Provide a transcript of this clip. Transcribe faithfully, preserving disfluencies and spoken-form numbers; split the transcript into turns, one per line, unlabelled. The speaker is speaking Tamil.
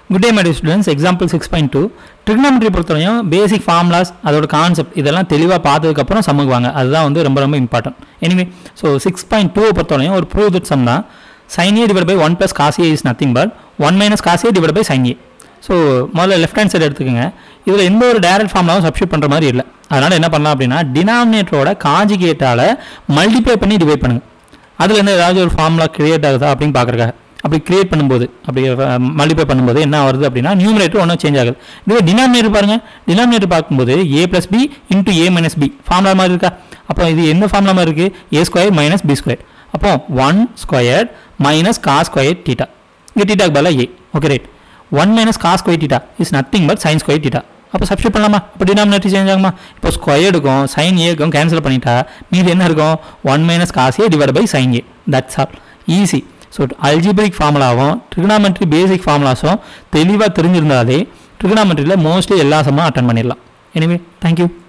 Good day my dear students, example six point two trigonometry பொறுத்தவரையும் basic formulas அதோட கான்செப்ட் இதெல்லாம் தெளிவா பார்த்ததுக்கு அப்புறம் சம்முக்குவாங்க. அதுதான் வந்து ரொம்ப ரொம்ப important. Anyway, so six point two பொறுத்தவரையும் ஒரு prove that sum தான். sin a divided by one plus cos a is nothing but one minus cos a divided by sin a. So முதல்ல left hand side எடுத்துக்கங்க. இதுல எந்த ஒரு டைரக்ட் ஃபார்முலாவும் சப்ஸ்டிட்யூட் பண்ற மாதிரி இல்ல. அதனால என்ன பண்ணலாம் அப்படினா டினாமினேட்டரோட கான்ஜுகேட்டால மல்டிப்ளை பண்ணி டிவைட் பண்ணுங்க. அதுல என்ன ஏதாவது ஒரு ஃபார்முலா கிரியேட் ஆகுதா அப்படினு பார்க்கறதுக்காக அப்படி கிரியேட் பண்ணும்போது அப்படி மல்டிப்ளை பண்ணும்போது என்ன வருது அப்படினா நியூமரேட்டர் ஒண்ணா சேஞ்ச் ஆகுது. இதுவே டினாமினேட்டர் பாருங்க. டினாமினேட்டர் பாக்கும்போது a plus b into a minus b formula மாதிரி இருக்கா? அப்போ இது என்ன ஃபார்முலா மாதிரி இருக்கு? a square minus b square. அப்போ one squared minus cos squared theta. இங்க theta க்கு பதிலா a. Okay right. one minus cos squared theta is nothing but sin squared theta. அப்போ சப்ஸ்டிட்யூட் பண்ணலாமா? அப்போ டினாமினேட்டர் சேஞ்ச் ஆகுமா? இப்போ ஸ்கொயர்டுக்கும் sin a க்கும் கேன்சல் பண்ணிட்டா மீதி என்ன இருக்கும்? one minus cos a divided by sin a. That's all. Easy. So algebraic formulaவும் trigonometry basic formulasம் தெளிவா தெரிஞ்சிருந்தாலே trigonometryல mostly எல்லா சம்மும் அட்டெண்ட் பண்ணிடலாம். Anyway, thank you.